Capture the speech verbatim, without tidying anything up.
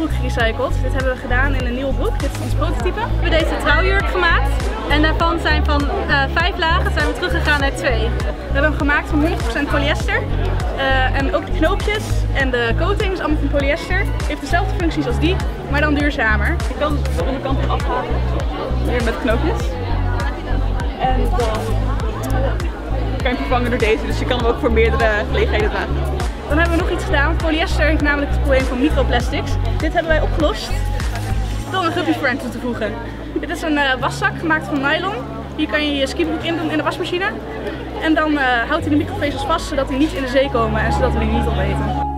broek gerecycled. Dit hebben we gedaan in een nieuwe broek. Dit is ons prototype. We hebben deze trouwjurk gemaakt. En daarvan zijn van uh, vijf lagen zijn we teruggegaan naar twee. We hebben hem gemaakt van honderd procent polyester. Uh, en ook de knoopjes en de coating is allemaal van polyester. Heeft dezelfde functies als die, maar dan duurzamer. Je kan de onderkant eraf halen. Hier met knoopjes. En dan kan je vervangen door deze, dus je kan hem ook voor meerdere gelegenheden dragen. Dan hebben we nog iets gedaan. Polyester heeft namelijk het probleem van microplastics. Dit hebben wij opgelost door een guppy friend toe te voegen. Dit is een uh, waszak gemaakt van nylon. Hier kan je je skibroek in doen in de wasmachine. En dan uh, houdt hij de microvezels vast zodat die niet in de zee komen en zodat we die niet opeten.